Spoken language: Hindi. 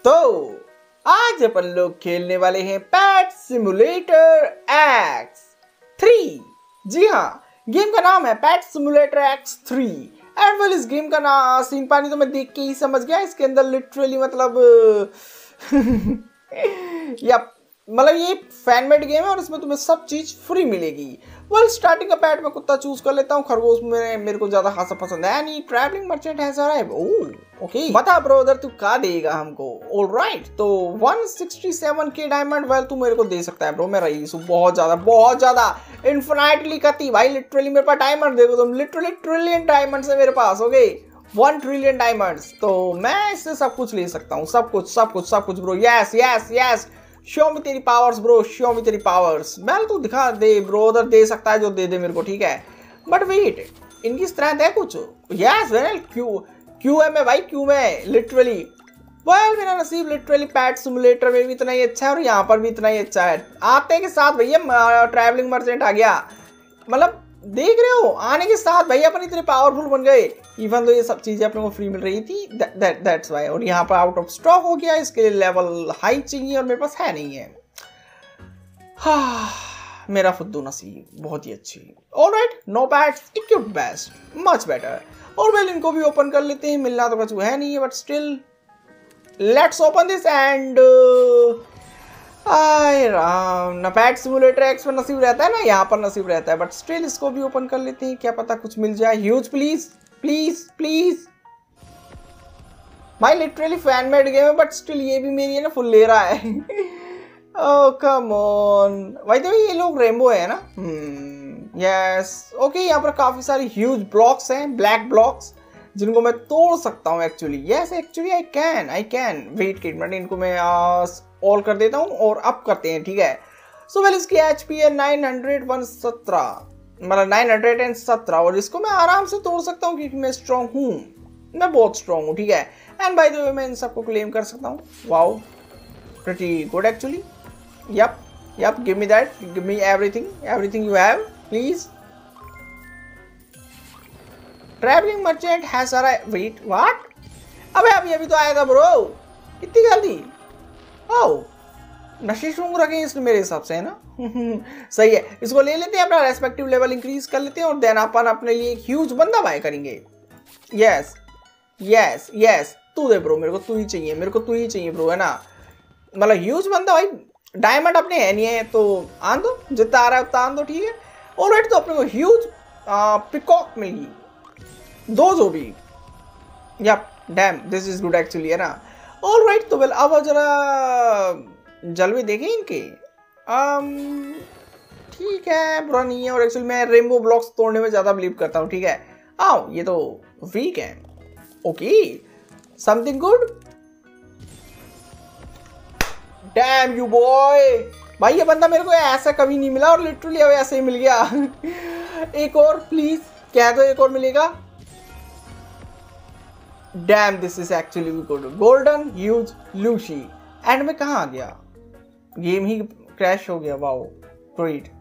तो आज अपन लोग खेलने वाले हैं पेट सिमुलेटर X3। जी हाँ, गेम का नाम है pet simulator X3। And well इस गेम का नाम सीन पानी तो मैं देख के ही समझ गया। इसके अंदर लिटरली मतलब या मतलब ये फैन मेड गेम है और इसमें तुम्हें सब चीज फ्री मिलेगी। वेल स्टार्टिंग का पैट में कुत्ता चूज कर लेता हूँ। खरगोश में मेरे को ज्यादा खासा पसंद है। नहीं travelling merchant has arrived. Oh okay, बता ब्रदर तू का देगा हमको। ऑलराइट, तो 167 के डायमंड वेल तू मेरे को दे सकता है ब्रो। मैं रईस हूँ बहुत ज्यादा इन्फिनाइटली कती भाई। लिटरली मेरे पास डायमंड देखो तुम, लिटरली ट्रिलियन डायमंड है मेरे पास। ओके 1 ट्रिलियन डायमंड्स, तो मैं इससे सब कुछ ले सकता हूँ। सब कुछ bro. Yes yes yes, show me तेरी पावर्स ब्रो, शो मी तेरी पावर्स। मैं तो दिखा दे ब्रो, उधर दे सकता है जो दे दे मेरे को, ठीक है। बट वेट, इनकी स्ट्रेंथ है कुछ। यस वेल क्यू है मैं भाई, क्यू में लिटरली। वेल मेरा नसीब लिटरली पेट सिमुलेटर में भी इतना ही अच्छा है और यहाँ पर भी इतना ही अच्छा है। आते के साथ भैया ट्रैवलिंग मर्चेंट आ गया। मतलब देख रहे हो, आने के साथ भैया अपन इतने पावरफुल बन गए। इवन तो ये सब चीजें अपने को फ्री मिल रही थी, दैट्स व्हाई। और यहाँ पर आउट ऑफ स्टॉक हो गया, इसके लिए लेवल हाई चाहिए और मेरे पास है नहीं है। मेरा फुद्दू नसीब बहुत ही अच्छी। Alright, no pets equipped best, much better. और वेल इनको भी ओपन कर लेते हैं। मिलना तो कुछ है नहीं है, but still let's open this and I राम। ना पेट सिमुलेटर एक्स पर नसीब रहता है ना यहाँ पर नसीब रहता है, बट स्टिल इसको भी ओपन कर लेते हैं। क्या पता कुछ मिल जाए। ह्यूज प्लीज प्लीज प्लीज भाई। लिटरली फैन मेड गेम है बट स्टिल ये भी मेरी है ना फुल ले रहा है। ओह कम ऑन भाई। तो ये लोग रेनबो है ना। यस ओके, यहाँ पर काफी सारी ह्यूज ब्लॉक्स हैं, ब्लैक ब्लॉक्स, जिनको मैं तोड़ सकता हूँ actually. Yes actually I can wait kit minute, इनको मैं ऑल कर देता हूँ और अप करते हैं, ठीक है। सो वेल इसकी एचपी है 917, मतलब 917, और इसको मैं आराम से तोड़ सकता हूँ क्योंकि मैं स्ट्रॉन्ग हूँ, मैं बहुत स्ट्रॉन्ग हूँ, ठीक है। एंड बाय द वे मैं इन सबको क्लेम कर सकता हूँ। Wow pretty good actually. Yup give me that, give me everything you have please. Travelling merchant has arrived. Wait what? अबे अभी तो आया था ब्रो, इतनी जल्दी। ओह नशे शुरू रखे इसने मेरे हिसाब से, है ना। सही है, इसको ले लेते हैं, अपना रेस्पेक्टिव लेवल इंक्रीज कर लेते हैं और देन अपन अपने लिए एक ह्यूज बंदा बाय करेंगे। यस यस यस, तू दे ब्रो, मेरे को तू ही चाहिए ब्रो, है ना। मतलब ह्यूज बंदा भाई। डायमंड अपने है नहीं है तो आन दो, जितना आ रहा है उतना आन दो, ठीक है। ऑलराइट, तो अपने को ह्यूज पिकॉक मिली, दो जो भी। Yup damn this is good actually, है ना। ऑलराइट, तो वेल अब जरा जलवे देखें इनके। ठीक है, बुरा नहीं है। और एक्चुअली मैं रेनबो ब्लॉक्स तोड़ने में ज्यादा बिलीव करता हूँ, ठीक है। आओ ये तो वीक है। Okay something good. Damn you boy भाई, ये बंदा मेरे को ऐसा कभी नहीं मिला और लिटरली अब ऐसे ही मिल गया। एक और प्लीज कह दो, एक और मिलेगा। Damn this is actually good. Golden huge लूशी। एंड में कहाँ आ गया, गेम ही क्रैश हो गया। Wow great.